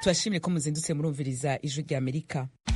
tubashimire ko muzindutse murumviriza ijwi rya Amerika.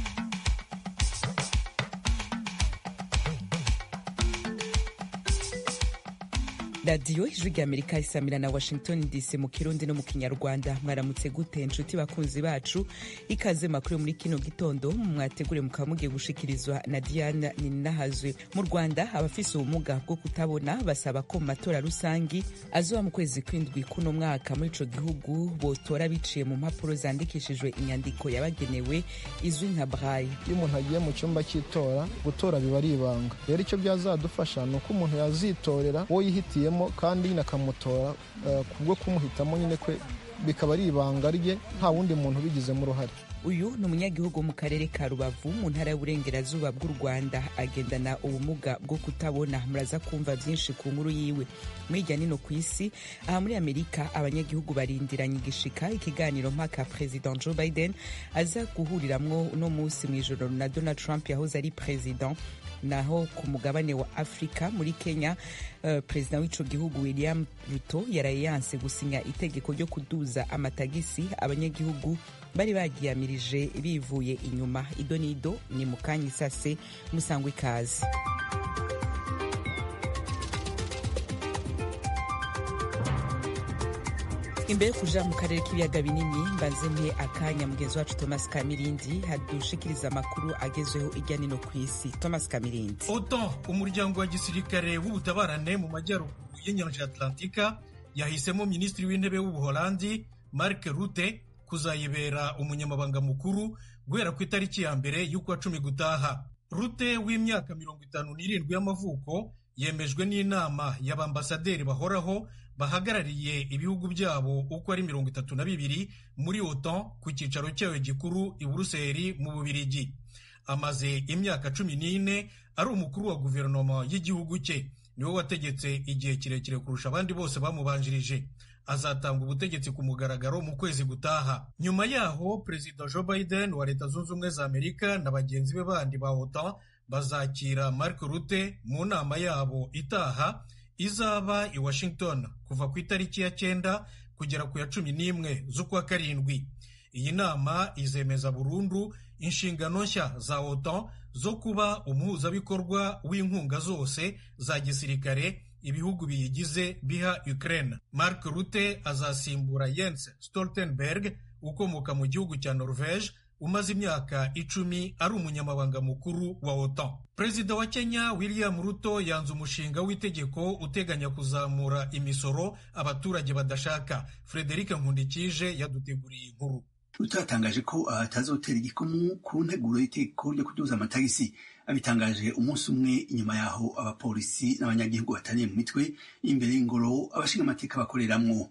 radiyo ijwi rya Amerika isamira na Washington DC mu Kirundi no mu Kinyarwanda. Mwaramutse gute inshuti bakunzi bacu, ikaze makuru muri kino gitondo mwategure mukaba mugiye gushikirizwa na Diana Ninahazwe. Mu Rwanda abafise ubumuga bwo kutabona basaba ko mu matora rusangi azoba mu kwezi kw'indwi kuno mwaka muri ico gihugu botora biciye mu mpapuro zandikishijwe inyandiko yabagenewe izwi nka braille. Iyo umuntu agiye mu cyumba cy'itora gutora biba ari ibanga, rero icyo byazadufasha ni uko umuntu yazitorera uwo yihitiyemo kandi nyine akamutora kubwo kumuhitamo nyine kwe bikaba ari ibanga rye, nta wundi muntu ubigizemo uruhare. Uyu ni umunyagihugu mu karere ka Rubavu mu ntara y'uburengerazuba bw'u Rwanda, agendana ubumuga bwo kutabona. Muraza kumva byinshi ku nkuru yiwe. Mwirya nino ku isi, aha muri Amerika abanyagihugu barindiranye igishika ikiganiro mpaka President Joe Biden aza guhuriramwo uno munsi mw'ijoro na Donald Trump yahoze ari president. Naho ku mugabane wa Afrika muri Kenya, perezida w'ico gihugu William Ruto yaraye yanse gusinya itegeko ryo kuduza amatagisi abanyagihugu bari bagiyamirije bivuye inyuma. Idonido ni mukanya isase, musangwe ikaze. Imbere kuja mu karere k'ibiyaga binini mbanze mpe akanya mugenzi wacu Thomas Kamirindi hadushikiriza amakuru agezweho irya nino ku isi. Thomas Kamirindi. OTAN, umuryango wa gisirikare w'ubutabarane mu majyaruguru y'inyanja Atlantika, yahisemo minisitiri w'intebe w'Ubuholandi Mark Rutte kuzayibera umunyamabanga mukuru guhera ku itariki ya mbere y'ukwa 10 gutaha. Rutte w'imyaka 57 y'amavuko yemejwe n'inama y'abambasaderi bahoraho bahagarariye ibihugu byabo uko ari 32 muri OTAN ku cyicaro cyayo gikuru i Buruseli mu Bubiligi. Amaze imyaka 14 ari umukuru wa guverinoma y'igihugu cye, niwe wategetse igihe kirekire kurusha abandi bose bamubanjirije. Azatanga ubutegetsi ku mugaragaro mu kwezi gutaha. Nyuma yaho Perezida Joe Biden wa Leta Zunze Ubumwe za Amerika na bagenzi be bandi ba OTAN bazakira Mark Rutte mu nama yabo itaha izaba i Washington kuva ku itariki ya 9 kugera ku ya 11 z'ukwa karindwi. Iyi nama izemeza burundu inshingano nshya za OTAN zo kuba umuhuzabikorwa w'inkunga zose za gisirikare ibihugu biyigize biha Ukraine. Mark Rutte azasimbura Jens Stoltenberg ukomoka mu gihugu cya Norvege umaze imyaka 10 ari umunyamabanga mukuru wa OTAN. Perezida wa Kenya William Ruto yanze umushinga w'itegeko uteganya kuzamura imisoro abaturage badashaka. Frederic Nkundikije yaduteguriye inkuru. Ruto yatangaje ko atazotera igikumu ku nteguro y'itegeko ryo kuduza amatagisi. Abitangaje umunsi umwe inyuma yaho abapolisi n'abanyagihugu bataniye mu mitwe imbere y'ingoro abashinga amateka bakoreramwo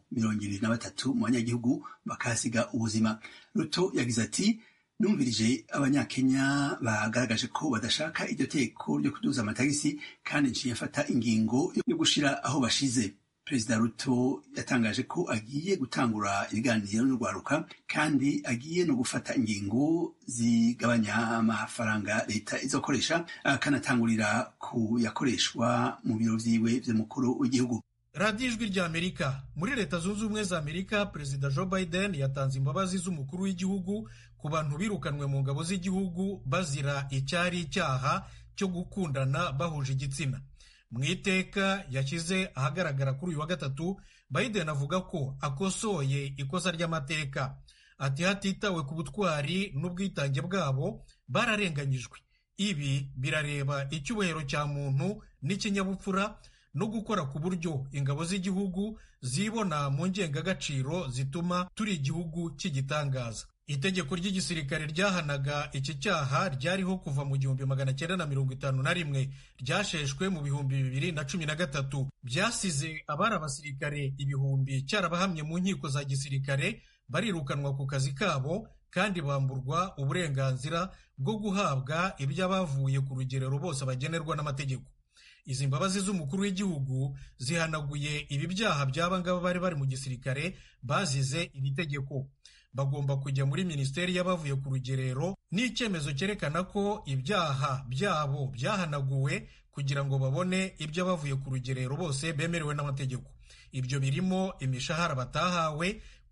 23 mu banyagihugu bakasiga ubuzima. Ruto yagize ati, numvirije abanyakenya bagaragaje ko badashaka iryo tegeko ryo kuduza amatagisi kandi nciye afata ingingo yo gushira aho bashize. Perezida Ruto yatangaje ko agiye gutangura ibiganiro n'urwaruka kandi agiye no gufata ingingo zigabanya amafaranga leta izokoresha, akanatangurira ku yakoreshwa mu biro vyiwe vy'umukuru w'igihugu. Radio Ijwi rya Amerika. Muri Leta Zunze Ubumwe za Amerika, Perezida Joe Biden yatanze imbabazi z'umukuru w'igihugu ku bantu birukanwe mu ngabo z'igihugu bazira icyari icyaha cyo gukundana bahuje igitsina. Mu iteka yashyize ahagaragara kuri uyu wa gatatu, Biden avuga ko akosoye ikosa ry'amateka. Ati hatitawe ku butwari n'ubwitange bwabo bararenganyijwe. Ibi birareba icyubahiro cya muntu n'ikinyabupfura no gukora ku buryo ingabo z'igihugu zibona mu ngengagaciro zituma turi igihugu cy'igitangaza. Itegeko ry'igisirikare ryahanaga iki cyaha ryariho kuva mu 1951, ryasheshwe mu 2013. Byasize abari abasirikare ibihumbi cyarabahamye mu nkiko za gisirikare, barirukanwa ku kazi kabo kandi bamburwa uburenganzira bwo guhabwa iby'abavuye ku rugerero bose bagenerwa n'amategeko. Izi mbabazi z'umukuru w'igihugu zihanaguye ibi byaha by'abangaba bari bari mu gisirikare bazize iri tegeko. Bagomba kujya muri Minisiteri y'abavuye ku rugerero n'icyemezo cyerekana ko ibyaha byabo byahanaguwe kugira ngo babone ibyo abavuye ku rugerero bose bemerewe n'amategeko. Ibyo birimo imishahara batahawe,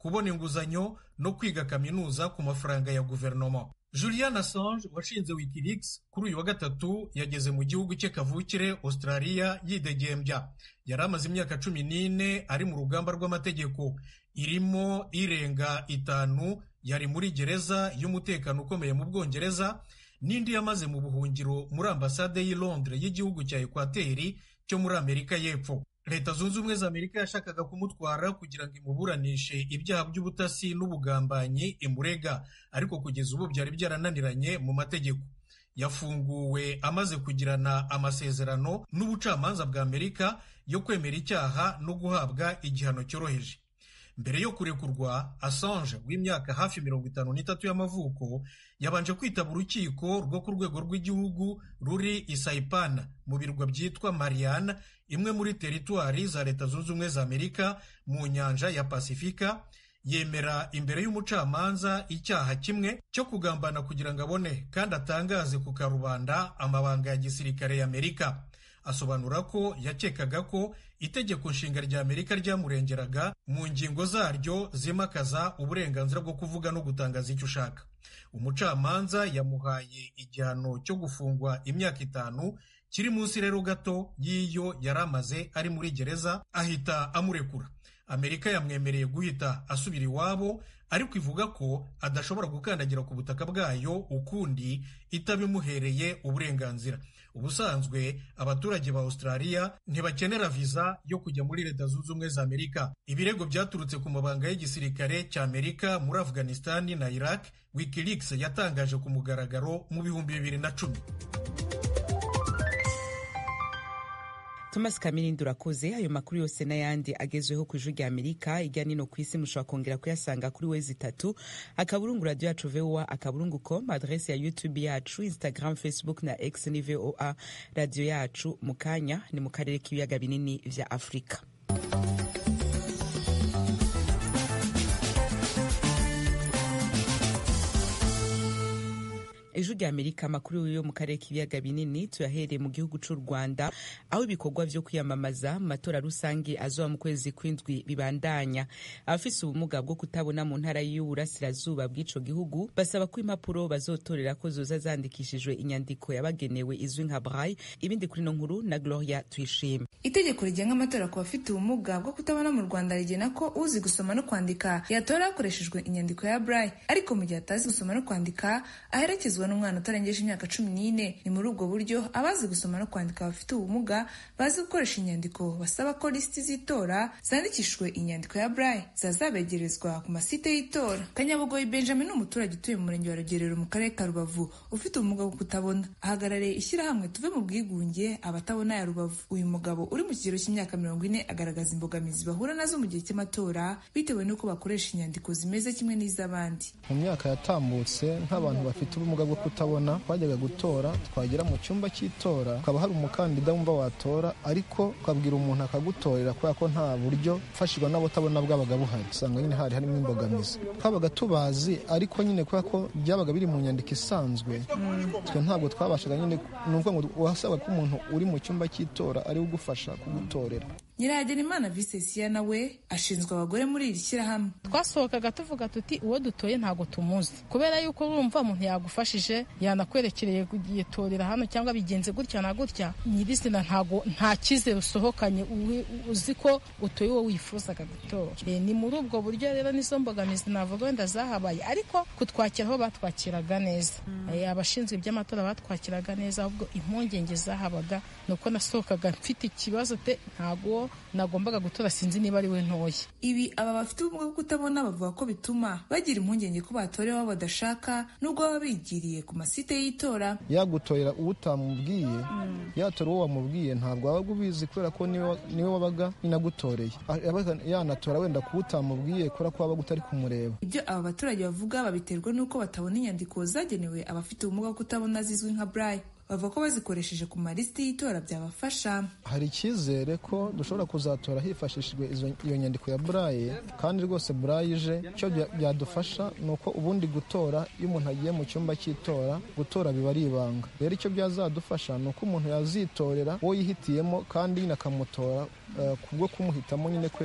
kubona inguzanyo no kwiga kaminuza ku mafaranga ya guverinoma. Julian Assange washinze Wikileaks kuri uyu wa gatatu yageze mu gihugu cye kavukire Australia yidegembya. Yari amaze imyaka 14 ari mu rugamba rw'amategeko, irimo irenga 5 yari muri gereza y'umutekano ukomeye mu Bwongereza, n'indi yamaze mu buhungiro muri ambasade y'i Londres y'igihugu cya Ekwateri cyo muri Amerika y'Epfo. Leta Zunze Ubumwe za Amerika yashakaga kumutwara kugira ngo imuburanishe ibyaha by'ubutasi n'ubugambanyi imurega, ariko kugeza ubu byari byarananiranye mu mategeko. Yafunguwe amaze kugirana amasezerano n'ubucamanza bwa Amerika yo kwemera icyaha no guhabwa igihano cyoroheje. Mbere yo kurekurwa, Assange w'imyaka hafi 53 y'amavuko yabanje kwitaba urukiko rwo ku rwego rw'igihugu ruri i Saipan mu birwa byitwa Mariana, imwe muri teritwari za Leta Zunze Ubumwe za Amerika mu nyanja ya Pasifika. Yemera imbere y'umucamanza icyaha kimwe cyo kugambana kugira ngo abone kandi atangaze ku karubanda amabanga ya gisirikare ya Amerika. Asobanura ko yakekaga ko itegeko nshinga rya Amerika ryamurengeraga mu ngingo zaryo zimakaza uburenganzira bwo kuvuga no gutangaza icyo ushaka. Umucamanza yamuhaye igihano cyo gufungwa imyaka 5, kiri munsi rero gato y'iyo yaramaze ari muri gereza, ahita amurekura. Amerika yamwemereye guhita asubira iwabo, ariko ivuga ko adashobora gukandagira ku butaka bwayo ukundi itabimuhereye uburenganzira. Ubusanzwe abaturage ba Australia ntibakenera viza yo kujya muri Leta Zunze Ubumwe za Amerika. Ibirego byaturutse ku mabanga y'igisirikare cya Amerika muri Afghanistan na Iraq, Wikileaks yatangaje ku mugaragaro mu 2010. Thomas Kamirindi urakoze. Ayo makuru yose n'ayandi agezweho ku Ijwi rya Amerika irya nino ku isi mushobora kongera kuyasanga kuri wezi3 akaburungu radio yacu VOA akaburungu.com, adresse ya YouTube yacu, Instagram, Facebook na X ni VOA radio yacu. Mukanya ni mu karere k'ibiyaga binini vya Afrika. Ijwi rya Amerika, amakuru yo mu karere k'ibiyaga binini tuyahereye mu gihugu cy'u Rwanda, aho ibikorwa byo kwiyamamaza mu matora rusange azoba mu kwezi kw'indwi bibandanya. Abafise ubumuga bwo kutabona mu ntara y'uburasirazuba bw'ico gihugu basaba ko impapuro bazotorera ko zoza zandikishijwe inyandiko yabagenewe izwi nka braille. Ibindi kuri no nkuru na Gloria Tuyishime. Itegeko rigenga amatora ku bafite ubumuga bwo kutabona mu Rwanda rigena ko uzi gusoma no kwandika yatora hakoreshejwe inyandiko ya braille, ariko mu gihe atazi gusoma no kwandika aherekezwa n'umwana utarengeje imyaka 14. Ni muri ubwo buryo abazi gusoma no kwandika bafite ubumuga bazi gukoresha inyandiko basaba ko lisiti z'itora zandikishijwe inyandiko ya braille zazabegerezwa ku masite y'itora. Kanyabugoyi Benjamin ni umuturage utuye mu murenge wa Rugerero mu karere ka Rubavu ufite ubumuga bwo kutabona. Ahagarariye ishyirahamwe Tuve mu Bwigunge abatabona ya Rubavu. Uyu mugabo uri mu kigero cy'imyaka 40 agaragaza imbogamizi bahura nazo mu gihe cy'amatora bitewe n'uko bakoresha inyandiko zimeze kimwe n'iz'abandi. Mu myaka yatambutse nk'abantu bafite ubumuga bwo kutabona twajyaga gutora, twagera mu cyumba cy'itora ukaba hari umukandida wumva watora, ariko ukabwira umuntu akagutorera kubera ko nta buryo ufashirwa n'abatabona bwabaga buhari. Usanga nyine harimo imbogamizi. Twabaga tubazi, ariko nyine kubera ko byabaga biri mu nyandiko isanzwe, twe ntabwo twabashaga nyine, nuko ngo wasaba ko umuntu uri mu cyumba cy'itora ari ugufasha kugutorera. Nyirahagenimana Vicesia nawe ashinzwe abagore muri iri shyirahamwe. Twasohokaga tuvuga tuti uwo dutoye ntago tumuzi, kubera yuko urumva umuntu yagufashije yanakwerekereye kugitorera hano cyangwa bigenze gutya na gutya, nyirizina ntago nta cyizere usohokanye uzi ko utoye uwo wifuzaga gutora. Ni muri ubwo buryo rero nizo mbogamizi navuga wenda zahabaye, ariko kutwakiraho batwakiraga neza. Abashinzwe iby'amatora batwakiraga neza, ahubwo impungenge zahabaga nuko nasohokaga mfite ikibazo te ntago nagombaga gutora, sinzi niba ari we ntoye. Ibi aba bafite ubumuga bwo kutabona bavuga ko bituma bagira impungenge ko batorewe abo badashaka nubwo baba bigiriye ku masite y'itora. Yagutorera uwo utamubwiye, yatora uwo wamubwiye ntabwo wabaga ubizi, kubera ko niwe wabaga inagutoreye. Yanatora wenda kuwo utamubwiye kubera ko wabaga utari kumureba. Ibyo aba baturage bavuga babiterwa n'uko batabona inyandiko zagenewe abafite ubumuga bwo kutabona zizwi nka braille. Bavuga ko bazikoresheje ku malisiti y'itora byabafasha. Hari icyizere ko dushobora kuzatora hifashishijwe iyo nyandiko ya braille, kandi rwose braille ije cyo byadufasha nuko ubundi gutora, iyo umuntu agiye mu cyumba cy'itora gutora biba ari ibanga. Rero icyo byazadufasha nuko umuntu yazitorera uwo yihitiyemo kandi nyine akamutora kubwo kumuhitamo nyine kwe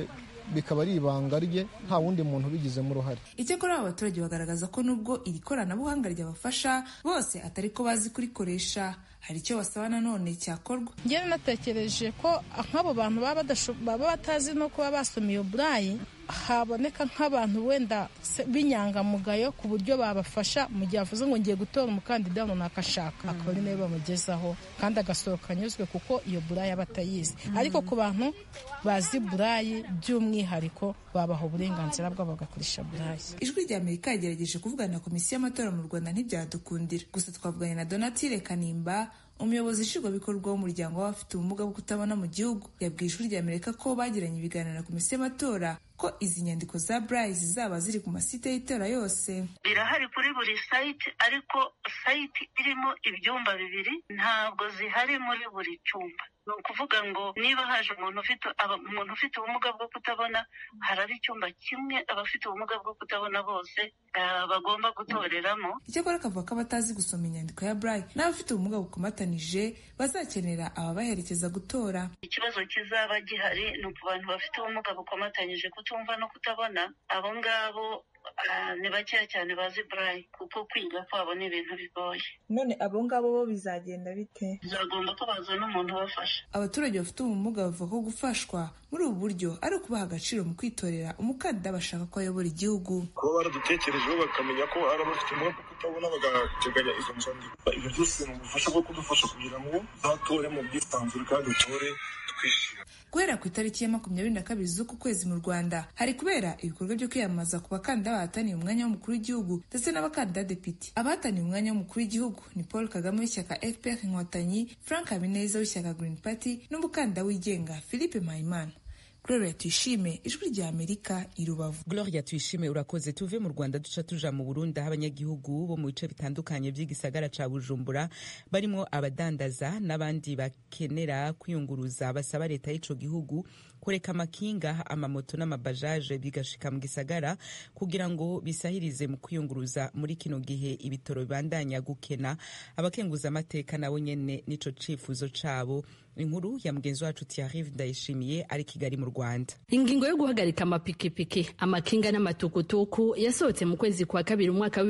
bikaba ari ibanga rye nta wundi muntu ubigizemo uruhare. Icyakora aba baturage bagaragaza ko nubwo iri koranabuhanga ryabafasha bose atari ko bazi kurikoresha, hari icyo basaba nanone cyakorwa. Njyewe natekereje ko nk'abo bantu baba batazi no kuba basoma iyo burayi, haboneka nk'abantu wenda b'inyangamugayo ku buryo babafasha mu gihe avuze ngo ngiye gutora umukandida runaka ashaka, akaba ari nawe bamugezaho kandi agasohoka anyuzwe kuko iyo burayi aba atayizi. Ariko ku bantu bazi burayi by'umwihariko babaha uburenganzira bwabo bagakoresha burayi. Ijwi rya Amerika yagerageje kuvugana na komisiyo y'amatora mu Rwanda ntibyadukundira, gusa twavuganye na Donatille Kanimba, umuyobozi nshingwabikorwa w'umuryango w'abafite ubumuga bwo kutabona mu gihugu. Yabwiye Ijwi rya Amerika ko bagiranye ibiganiro na komisiyo y'amatora ko izi nyandiko za Braille zizaba ziri ku masite y'itora yose. Birahari kuri buri site, ariko site irimo ibyumba bibiri ntabwo zihari muri buri cyumba. Ni ukuvuga ngo niba haje umuntu ufite ubumuga bwo kutabona, haraba icyumba kimwe abafite ubumuga bwo kutabona bose bagomba gutoreramo. Icyakora akavuga ko abatazi gusoma inyandiko ya Braille n'abafite ubumuga bukomatanije bazakenera ababaherekeza gutora. Ikibazo kizaba gihari ni ku bantu bafite ubumuga bukomatanyije kutumva no kutabona. Abo ngabo ni bakeya cyane bazi Braille kuko kwiga kwabo ni ibintu bigoye. None abo ngabo bo bizagenda bite? Bizagomba ko bazana umuntu ubafasha. Abaturage bafite ubumuga bavuga ko gufashwa muri ubu buryo ari ukubaha agaciro mu kwitorera umukandida bashaka ko ayobora igihugu. Kuba baradutekerejeho bakamenya ko hari abafite ubumuga bwo kutabona bagateganya izo nsanganyamatsiko, ibyo byose ni ubufasha bwo kudufasha kugira ngo uzatore mu bwisanzure kandi utore twishimye. Guhera ku itariki ya 22 z'uku kwezi mu Rwanda hari kubera ibikorwa byo kwiyamamaza ku bakandida bahataniye umwanya w'umukuru w'igihugu ndetse n'abakandida depite. Abahataniye umwanya w'umukuru w'igihugu ni Paul Kagame w'ishyaka FPR Inkotanyi, Frank Habineza w'ishyaka Green Party n'umukandida wigenga Philippe Mpayimana. Gloria Tuyishime, Ijwi rya Amerika, i Rubavu. Gloria Tuyishime, urakoze. Tuve mu Rwanda duca tuja mu Burundi, aho abanyagihugu bo mu bice bitandukanye by'igisagara ca Bujumbura barimo abadandaza n'abandi bakenera kwiyunguruza basaba leta y'ico gihugu kureka amakinga, amamoto n'amabajaje bigashika mu gisagara kugira ngo bisahirize mu kwiyunguruza muri kino gihe ibitoro bibandanya gukena. Abakenguza amateka nabo nyene nico cifuzo cabo. Inkuru ya mugenzi wacu Thierry Ndayishimiye ari Kigali mu Rwanda. Ingingo yo guhagarika amapikipiki, amakinga n'amatukutuku yasohotse mu kwezi kwa kabiri umwaka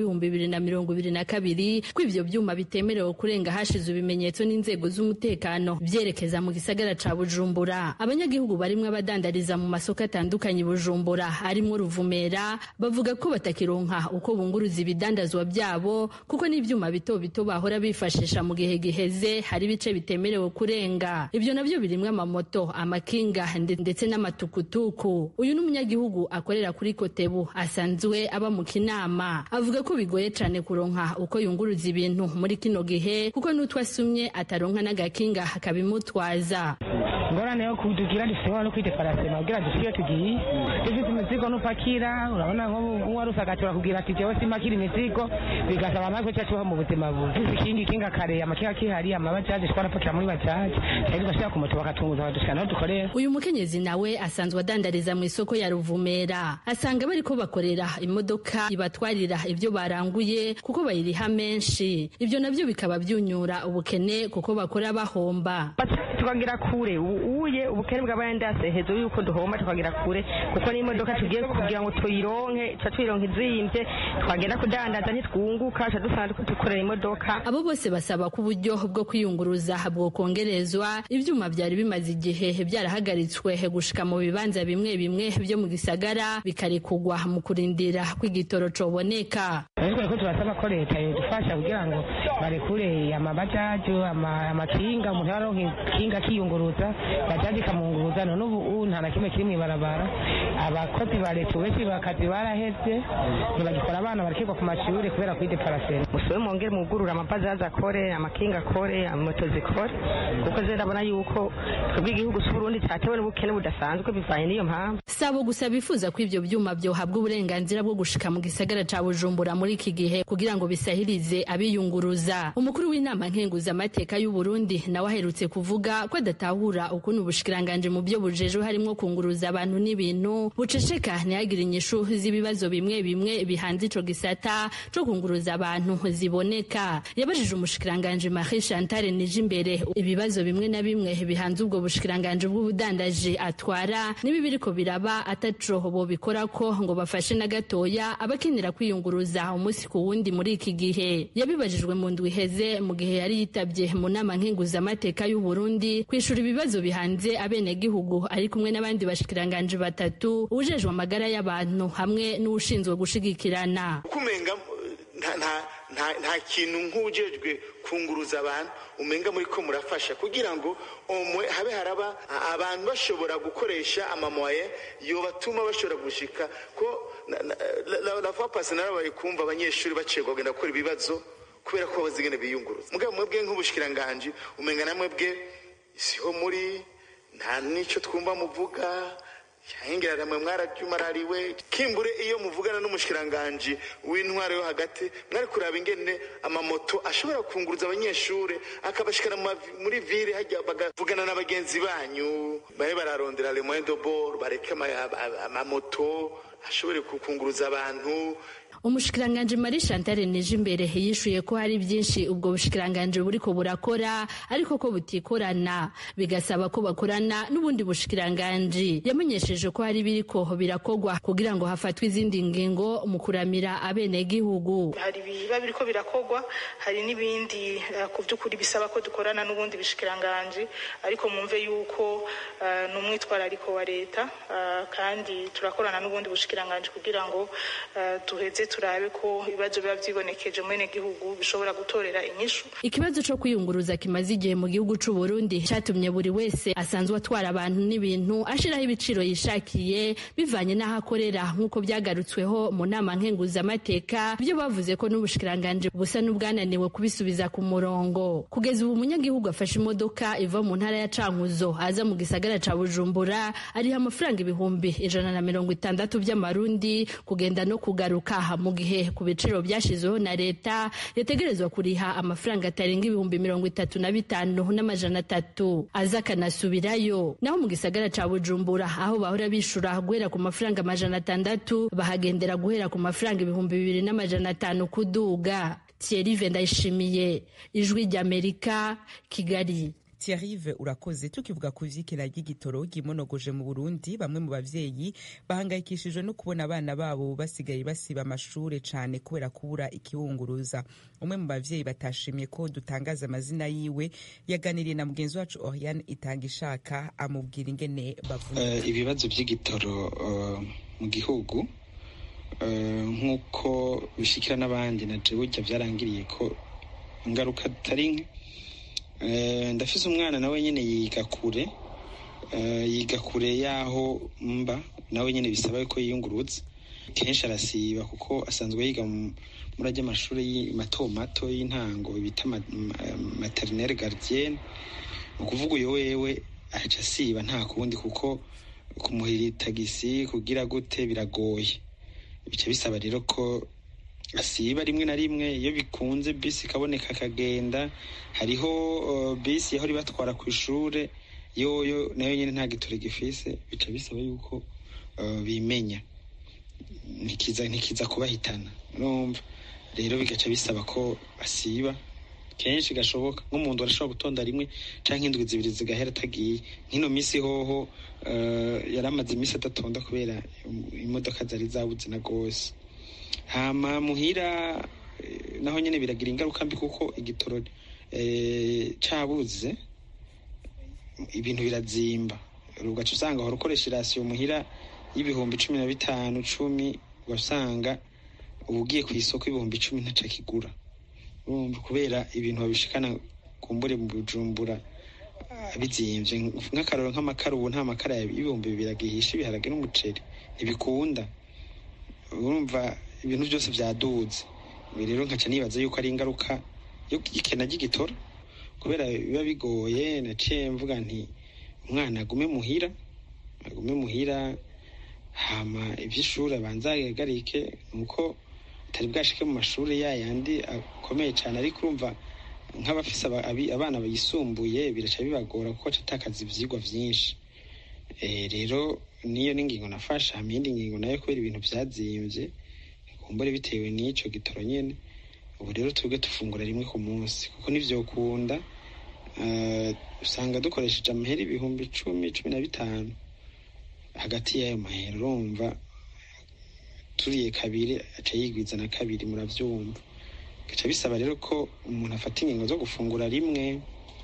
w'2022 ko ivyo byuma bitemerewe kurenga hashize ibimenyetso n'inzego z'umutekano byerekeza mu gisagara ca Bujumbura. Abanyagihugu barimwe abadandariza mu masoko atandukanye Bujumbura harimo Ruvumera bavuga ko batakironka uko bunguruza ibidandazwa byabo kuko n'ivyuma bito bito bahora bifashisha mu gihe giheze hari bice bitemerewe kurenga. Ibyo navyo birimwe amamoto, amakinga ndetse n'amatukutuku. Uyu n'umunyagihugu akorera kuri Kotebu asanzwe aba mu Kinama avuga ko bigoye cyane kuronka uko yunguruza ibintu muri kino gihe kuko n'utwasumye ataronka n'agakinga akabimutwaza. Ngorane yo kudugira ndishobora no kwitefarase magira dusiye tugiye dufite imizigo n'upakira urabona nko warusagatura kugira ati jewe simakira imizigo bigasaba amako cyacu mu buzima buzi ikingi kinga kare amakiya kihari amabajaje twarapakira muri bajaje cyari gashaka ku moto bakatunguza badushana dukorera. Uyu mukenyezi nawe asanzwe adandariza mu isoko ya Ruvumera asanga bari ko bakorera imodoka ibatwarira ibyo baranguye kuko bayiriha menshi. Ibyo navyo bikaba byunyura ubukene kuko bakora bahomba. Tukagira kure uye ubukene bw'abandase hezo yuko duhomba tukagira kure kuko n'imodoka tugiye kugira ngo tuyironke izimvye twagenda kudandaza ntitwunguka dusanga dukorera imodoka. Abo bose basaba ku buryo bwo kwiyunguruza bwo kongerezwa. Ivyuma byari bimaze igihe byarahagaritswe gushika mu bibanza bimwe bimwe byo mu gisagara bikarekugwa mu kurindira kw'igitoro coboneka. Ariko ko turasaba ko leta yodufasha kugira ngo barekure amabajaje amakinga umuntu yaronke kinga kiyunguruza bajaje kamunguruza none ubu nta na kimwe kiri mw'ibarabara. Abakozi ba leta benshi bakazi baraheze ntibagikora, abana barakirwa ku mashuri kubera kwideparasera. Musobe mwongere mugurura amabajaje akore, amakinga akore, amamoto zikore kuko zirabona yuko twebwe igihugu cy'u Burundi cyatewe n'ubukene budasanzwe bivanye n'iyo mpamvu. Sabo gusa bifuza ko ivyo byuma byo habwa uburenganzira bwo gushika mu gisagara ca Bujumbura muri iki gihe kugira ngo bisahirize abiyunguruza. Umukuru w'inama nkenguza amateka y'u Burundi nawe aherutse kuvuga avuga ko adatahura ukuntu ubushikiranganje mu byo bujejwe harimo kunguruza abantu n'ibintu buceceka ntihagire inyishu z'ibibazo bimwe bimwe bihanze ico gisata co kunguruza abantu ziboneka. Yabajije umushikiranganje Marie Chantal Nijimbere ibibazo bimwe na bimwe bihanze ubwo bushikiranganje bw'ubudandaje atwara nibi biriko biraba ataco bo bikora ko ngo bafashe na gatoya abakenera kwiyunguruza umunsi ku wundi muri iki gihe. Yabibajijwe mu ndwi iheze mu gihe yari yitabye mu nama nkenguzamateka y'u Burundi kwishura ibibazo bihanze abenegihugu ari kumwe n'abandi bashikiranganje batatu, ujejwe amagara y'abantu hamwe n'ushinzwe gushigikirana. Kumenga nta kintu nk'ujejwe kunguruza abantu umenga muri ko murafasha kugira ngo habe haraba abantu bashobora gukoresha amamoye yobatuma bashobora gushika ko la fois passée narabaye kumva abanyeshuri bacegwa genda gukora ibibazo kubera ko bazigene biyunguruza. Mugabo mwebwe nk'ubushikiranganje umenga namwebwe siho muri nta nico twumva muvuga cyangwa ramwe mwarajumarariwe kimbure iyo muvugana n'umushikiranganje w'intwaro yo hagati mwari kuraba ingene amamoto ashobora kunguruza abanyeshuri akabashikana muri ville hajya bagavugana n'abagenzi banyu bahe bararondera le moyen de bord bareke amamoto ashobore kukunguruza abantu. Umushikiranganje Marie Chantal Nijimbere yishuye ko hari byinshi ubwo bushikiranganje buriko burakora ariko ko butikorana bigasaba ko bakorana n'ubundi bushikiranganje. Yamenyesheje ko hari biriko birakogwa kugira ngo hafatwe izindi ngingo mu kuramira abenegihugu. Hari biba biriko birakogwa, hari n'ibindi ku by'ukuri bisaba ko dukorana n'ubundi bushikiranganje, ariko mumve yuko n'umwitwarariko wa leta kandi turakorana n'ubundi bushikiranganje kugira ngo tuheze turabe ko ibibazo biba vyibonekeje mu gihugu bishobora gutorera inyishu. Ikibazo cyo kwiyunguruza kimaze igihe mu gihugu c'u Burundi cyatumye buri wese asanzwe atwara abantu n'ibintu ashiraho ibiciro yishakiye bivanye n'aho akorera nk'uko byagarutsweho mu nama nkenguzamateka. Byo bavuze ko n'ubushikiranganje busa n'ubwananiwe kubisubiza ku murongo. Kugeza ubu umunyagihugu afashe imodoka iva mu ntara ya Cankuzo aza mu gisagara ca Bujumbura ariha amafaranga 160 by'amarundi kugenda no kugaruka, mu gihe ku biciro byashizeho na leta yategerezwa kuriha amafaranga atarenga 35,300 aza kanasubirayo. Naho mu gisagara ca Bujumbura aho bahora bishura guhera ku mafaranga 600 bahagendera guhera ku mafaranga 2,500 kuduga. Thierry Vendayishimiye, Ijwi ry'Amerika, Kigali. Thierry urakoze. Tukivuga ku vyikira ry'igitoro gimonogoje mu Burundi, bamwe mu bavyeyi bahangayikishijwe no kubona abana babo basigaye basiba amashure cane kubera kubura ikiwunguruza. Umwe mu bavyeyi batashimye ko dutangaza amazina yiwe yaganiriye na mugenzi wacu Oriane Itangishaka amubwira ingene bavuna ibibazo by'igitoro mu gihugu nk'uko bishikira n'abandi na je burya vyarangiriye ko ingaruka atari nke. Ndafise umwana nawe nyene yiga kure yaho mba, nawe nyene bisaba ko yiyunguruza kenshi arasiba kuko asanzwe yiga muri ajya amashuri mato y'intango bita maternelle gardienne. Ukuvuga uyo wewe aca asiba nta kundi kuko kumuhira tagisi kugira gute biragoye, bica bisaba rero ko asiba rimwe na rimwe. Iyo bikunze bisi kaboneka akagenda, hariho bisi yaho ribatwara ku ishure yoyo nayo nyene nta gitore gifise, bica bisaba yuko bimenya ntikiza kubahitana. Urumva rero bigaca bisaba ko asiba kenshi gashoboka. Nk'umuntu arashobora gutonda rimwe canke indwi zibiri zigahera atagiye. Nkino misi hoho yaramaze imisi adatonda kubera imodoka zari zabuze na gose. Hama muhira naho nyene biragira ingaruka mbi kuko igitoro cabuze ibintu birazimba. Ugaca usanga aho ukoresha irasiyo muhira y'ibihumbi 15 10 ugasanga ubugiye ku isoko ibihumbi 10 ntaca kigura. Urumva kubera ibintu babishikana kumbure mu Bujumbura bizimvye. Nk'akaroro nk'amakara ubu nta makara y'ibihumbi 2 agihisha ibiharage n'umuceri ntibikunda. Urumva ibintu byose byaduze. Rero nkaca nibaza yuko ari ingaruka yo ikena ry'igitoro kubera biba bigoye. Naciye mvuga nti umwana agume muhira hama ivy'ishuri abanza yagarike nuko atari bwashike mu mashuri yayandi akomeye cyane. Ariko urumva nk'abafise abana bayisumbuye biraca bibagora kuko catakaza ivyigwa vyinshi. Rero niyo n'ingingo nafashe. Hama iyindi ngingo nayo kubera ibintu vyazimvye kumbure bitewe n'ico gitoro nyene, ubu rero twebwe dufungura rimwe ku munsi kuko ntivyokunda. Usanga dukoresheje amahera 10,000-15,000 hagati y'ayo mahera, urumva turiye kabiri aca yigwiza na kabiri, muravyumva. Gaca bisaba rero ko umuntu afata ingingo zo gufungura rimwe.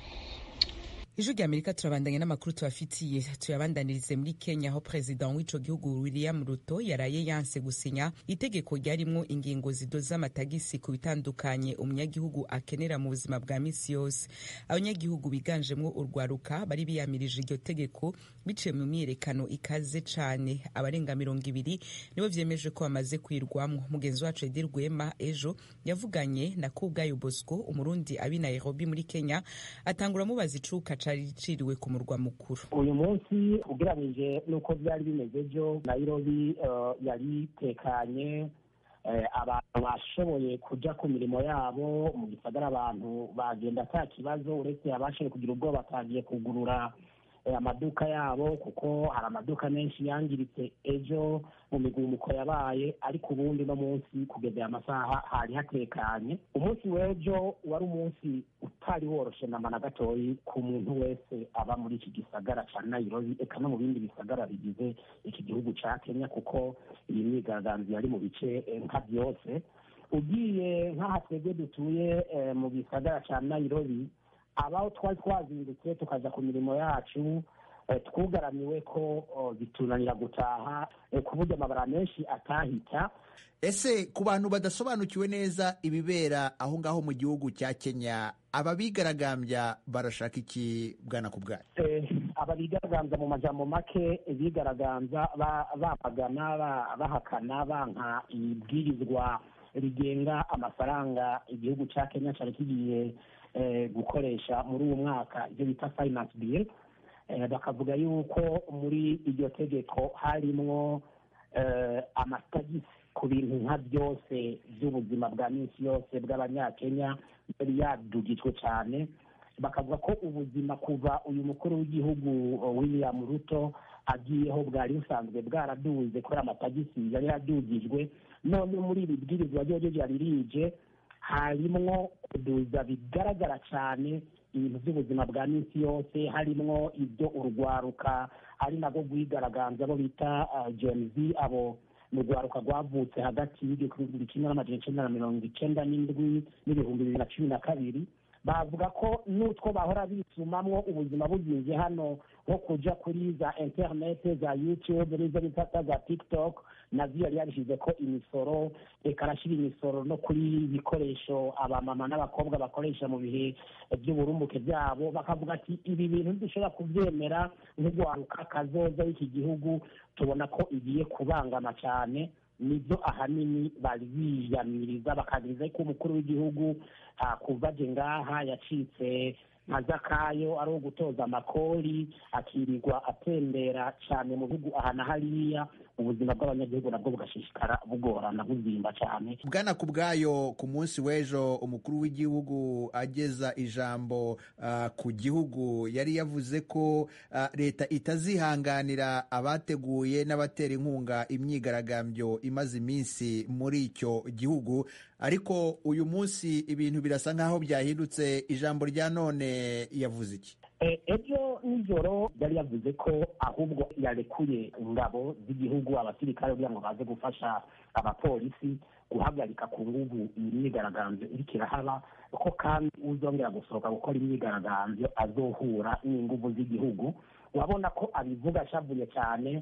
Ijwi ry'Amerika turabandanya n'amakuru tubafitiye. Tuyabandanirize muri Kenya aho president w'ico gihugu William Ruto yaraye yanse gusinya itegeko ryarimwo ingingo zidoza amatagisi ku bitandukanye umunyagihugu akenera mu buzima bwa misi yose. Abanyagihugu biganjemwo urwaruka bari biyamirije iryo tegeko biciye mu myiyerekano ikaze cane. Abarenga 200 nibo vyemeje ko bamaze kwirwamwo. Mugenzi wacu Edir Rwema ejo yavuganye na Kubwayo Bosco, umurundi abi Nairobi muri Kenya, atangura mubaza icuka ciriwe ku murwa mukuru. Uyu munsi ugereranije nuko byari bimeze ejo, Nairobi yari tekanye, abantu bashoboye kuja ku mirimo yabo mu gisagara, abantu bagenda ata kibazo, uretse abashoboye kugira ubwoba batagiye kugurura amaduka yabo kuko hari amaduka menshi yangiritse ejo mu migumuko yabaye, ariko ubundi no munsi kugeza aya masaha hari hatekanye. Umunsi w'ejo wari umunsi utari woroshe na gatoyi ku muntu wese aba muri iki gisagara ca Nairobi, eka no mu bindi bisagara bigize iki gihugu ca Kenya, kuko iyi myigaragambyo yari mu bice nka byose. Ugiye nk'aha twebwe dutuye mu gisagara ca Nairobi, abaho twari twazindutse tukaja ku mirimo yacu, twugaramiwe ko bitunanira gutaha ku buryo amabara menshi atahita. Ese ku bantu badasobanukiwe neza ibibera aho ngaho mu gihugu cya Kenya, ababigaragambya barashaka iki bwana Kubwayo? Ababigaragambya mu majambo make bigaragambya bamagana, bahakana, banka ibwirizwa rigenga amafaranga igihugu cya Kenya cyari kigiye gukoresha muri uwo mwaka, ibyo bita finance bill. Bakavuga yuko muri iryo tegeko harimwo amatagisi ku bintu nka byose by'ubuzima bwa minsi yose bw'abanyakenya yari yadugijwe cyane. Bakavuga ko ubuzima kuva uyu mukuru w'igihugu William Ruto agiyeho bwari busanzwe bwaraduze kubera amatagisi yari yadugijwe, none muri ibi bwirizwa ryo ryari rije harimwo kuduza bigaragara cyane ibintu by'ubuzima bwa minsi yose, harimwo ibyo urwaruka ari nabwo rwigaragambya abo bita Gen Z, abo mu rwaruka rwavutse hagati y'igihumbi 1997 n'ibihumbi 2012. Bavuga ko n'utwo bahora bisumamwo ubuzima bugize hano nko kuja kuri za internet, za YouTube n'izo bita za TikTok, navyo yari yabishize ko imisoro, arashira imisoro no kuri ibikoresho abamama n'abakobwa bakoresha mu bihe by'uburumbuke byabo. Bakavuga ati ibi bintu dushobora kubyemera nk'urwaruka kazoza w'iki gihugu, tubona ko igiye kubangama cyane. Nibyo ahanini bari biyamiriza, bakagiriza ko umukuru w'igihugu kuva je ngaha yacitse nka Zakayo, ari ugutoza amakori akirirwa atembera cyane mu bihugu aha na hariya, ubuzima bw'abanyagihugu nabwo bugashishikara bugorana buzimba cyane. Bwana Kubwayo, ku munsi w'ejo umukuru w'igihugu ageza ijambo ku gihugu yari yavuze ko leta itazihanganira abateguye n'abatera inkunga imyigaragambyo imaze iminsi muri icyo gihugu, ariko uyu munsi ibintu birasa nk'aho byahindutse. Ijambo rya none yavuze iki? Ejo nijoro yari yavuze ko ahubwo yarekuye ingabo z'igihugu, abasirikare, kugira ngo baze gufasha abapolisi guhagarika ku nguvu iyi myigaragambyo iriko irahaba, ko kandi uzongera gusohoka gukora imyigaragambyo azohura n'inguvu z'igihugu. Wabona ko abivuga ashavuye cyane,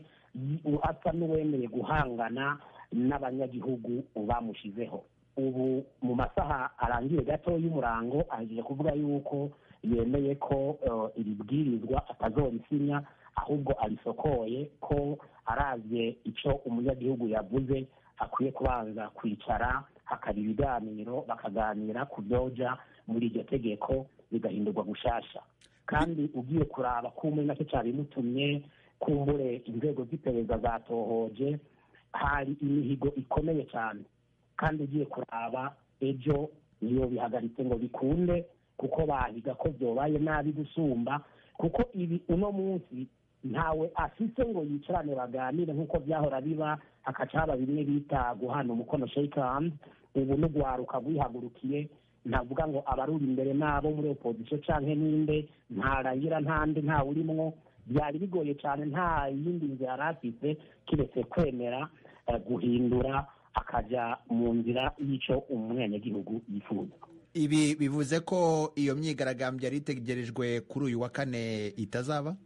asa n'uwemeye guhangana n'abanyagihugu bamushizeho. Ubu mu masaha arangiye gato y'umurango ahejeje kuvuga yuko yemeye ko iri bwirizwa atazorisinya, ahubwo arisokoye ko aravye ico umunyagihugu yavuze akwiye kubanza kwicara hakaba ibiganiro, bakaganira ku byoja muri iryo tegeko bigahindurwa gushasha. Kandi ugiye kuraba kumwe nacyo cyabimutumye, kumbure inzego z'iperereza zatohoje, hari imihigo ikomeye cyane. Kandi ugiye kuraba ejo niyo bihagaritse ngo bikunde, kuko bahiga ko byobaye nabi gusumba, kuko ibi uno munsi ntawe afise ngo yicarane baganire nk'uko byahora biba, hakaca haba bimwe bita guhana umukono shake hand. Ubu n'ugwaruka rwihagurukiye, ntavuga ngo abaruri imbere nabo muri opposition canke ninde, ntarangira ntande ntawe urimwo. Byari bigoye cyane, nta yindi nzira yari afise kiretse kwemera guhindura akaja mu nzira y'icyo umwenegihugu yifuza. Ibi bivuze ko iyo myigaragambyo yari itegerejwe kuri uyu wa kane itazaba?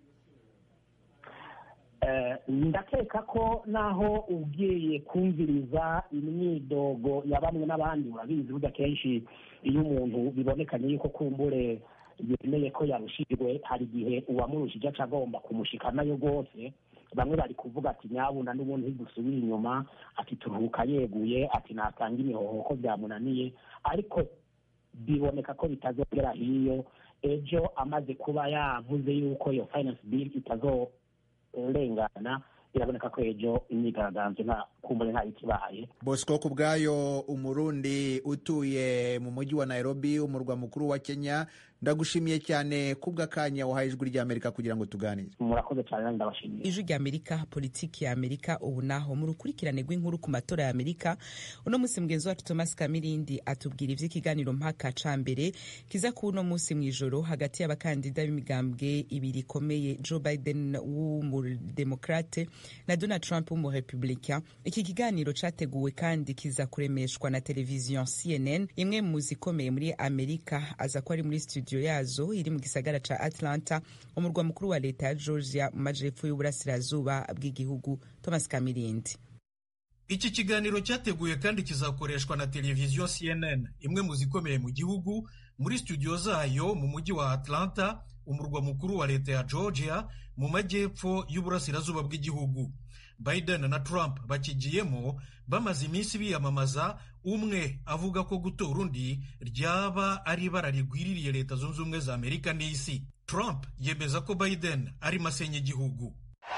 Ndakeka ko naho ugiye kumviriza imyidogo ya bamwe n'abandi, urabizi burya kenshi iyo umuntu bibonekanye yuko kumbure yemeye ko yarushijwe, hari igihe uwamurushije aca agomba kumushikanayo rwose. Bamwe bari kuvuga ati nyabuna n'ubundi ntidusubire inyuma, ati turuhuka yeguye, ati natanga imihoho ko byamunaniye, ariko biboneka ko bitazongera hiyo. Ejo amaze kuba yavuze yuko iyo finance bill itazorengana, biraboneka ko ejo imyigaragambyo nta kumbure nta ikibaye. Bosco Kubwayo, umurundi utuye mu mujyi wa Nairobi, umurwa mukuru wa Kenya, ndagushimiye cyane kubw'akanya wahaye ijwi ry'Amerika kugira ngo tuganire. Murakoze cyane, ndabashimiye. Ijwi ry'Amerika, politiki ya Amerika ubu naho mu rukurikirane rw'inkuru ku matora ya Amerika. Uno munsi mugenzi wacu Thomas Kamirindi atubwira ivy'ikiganiro mpaka ca mbere kiza ku uno munsi mw'ijoro hagati y'abakandida b'imigambwe ibiri ikomeye, Joe Biden w'umudemokrate na Donald Trump w'umurepublicain. Iki kiganiro categuwe kandi kiza kuremeshwa na televiziyo CNN, imwe mu zikomeye muri Amerika. Aza ko ari muri studio yazo iri mu gisagara ca Atlanta, umurwa mukuru wa leta ya Georgia mu majepfo y'uburasirazuba bw'igihugu. Thomas Kamirindi. Iki kiganiro cyateguye kandi kizakoreshwa na televiziyo CNN, imwe mu zikomeye mu gihugu, muri studio zayo mu mujyi wa Atlanta, umurwa mukuru wa leta ya Georgia mu majyepfo y'uburasirazuba bw'igihugu. Biden na Trump bakigiyemo bamaze iminsi biyamamaza, umwe avuga ko gutora undi ryaba ari ibara rigwiririye leta zunze ubumwe za Amerika n'isi. Trump yemeza ko Biden ari masenye igihugu.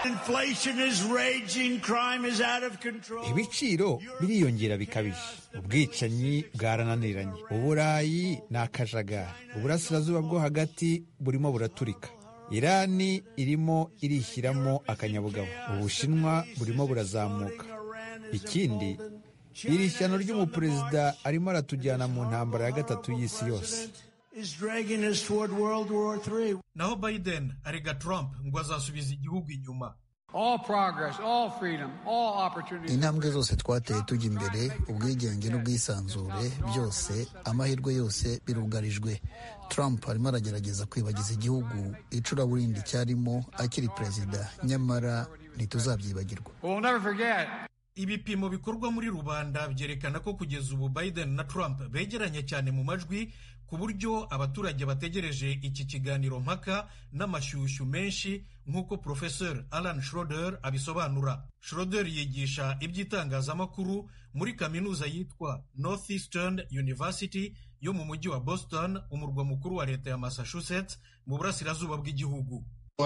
Ibiciro biriyongera bikabije, ubwicanyi bwarananiranye, uburayi ni akajagari, uburasirazuba bwo hagati burimo buraturika, Irani irimo irishyiramo akanyabugabo, Ubushinwa burimo burazamuka. Ikindi, iri shyano ry'umuperezida arimo aratujyana mu ntambara ya gatatu y'isi yose. Naho Biden arega Trump ngo azasubiza igihugu inyuma. Intambwe zose twateye tujya imbere, ubwigenge n'ubwisanzure byose, amahirwe yose birugarijwe. Trump arimo aragerageza kwibagiza igihugu icuraburindi cyarimo akiri perezida, nyamara ntituzabyibagirwa. Ibipimo bikorwa muri rubanda byerekana ko kugeza ubu Biden na Trump begeranye cyane mu majwi, ku buryo abaturage bategereje iki kiganiro mpaka n'amashyushyu menshi, nk'uko Professor Alan Schroeder abisobanura. Schroeder yigisha iby'itangazamakuru muri kaminuza yitwa Northeastern University yo mu mujyi wa Boston, umurwa mukuru wa leta ya Massachusetts mu burasirazuba bw'igihugu.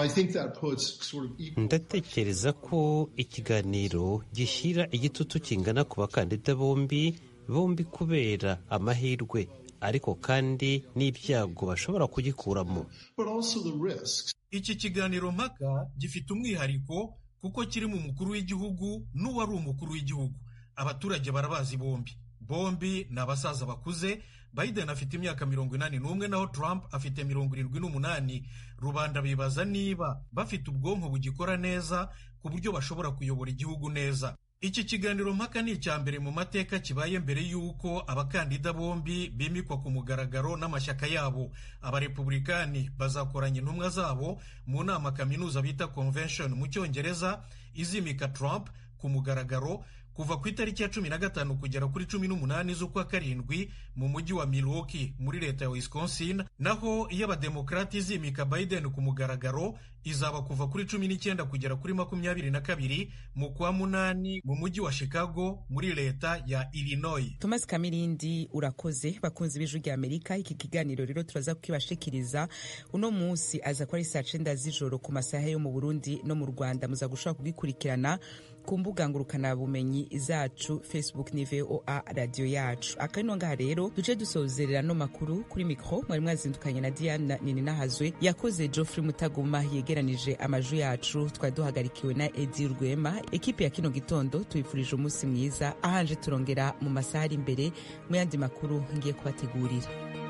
Ndatekereza ko ikiganiro gishyira igitutu kingana ku bakandida bombi kubera amahirwe, ariko kandi n'ibyago bashobora kugikuramo. Iki kiganiro mpaka gifite umwihariko kuko kirimo umukuru w'igihugu n'uwari umukuru w'igihugu. Abaturage barabazi bombi ni abasaza bakuze. Biden afite imyaka 81 naho Trump afite 78. Rubanda bibaza niba bafite ubwonko bugikora neza ku buryo bashobora kuyobora igihugu neza. Iki kiganiro mpaka ni icya mbere mu mateka kibaye mbere y'uko abakandida bombi bimikwa ku mugaragaro n'amashyaka yabo. Abarepublikani bazakoranya intumwa zabo mu nama kaminuza bita convention mu Cyongereza, izimika Trump ku mugaragaro kuva ku itariki ya 15 kugera kuri 18 z'ukwa karindwi mu mujyi wa Milwaukee muri leta ya Wisconsin. Naho iyo abademokrati izimika Biden ku mugaragaro izaba kuva kuri 19 kugera kuri 22 mu kwa munani mu mujyi wa Chicago muri leta ya Illinois. Thomas Kamirindi urakoze. Bakunzi b'Ijwi rya Amerika, iki kiganiro rero turaza kukibashikiriza uno munsi aza kwa saa 9 z'ijoro ku masaha yo mu Burundi no mu Rwanda. Muza gushobora kugikurikirana ku mbuga ngurukana bumenyi zacu Facebook ni VOA radio yacu. Akano ngaha rero duce dusozerera no makuru kuri micro mwari mwazindukanye na Diana Nininahazwe, yakoze Geoffrey Mutaguma yegeranije amaju yacu, twaduhagarikiwe na Edi Rwema. Ekipe ya kino gitondo tuyifurije umunsi mwiza, ahanje turongera mu masaha ari imbere mu yandi makuru ngiye kubategurira.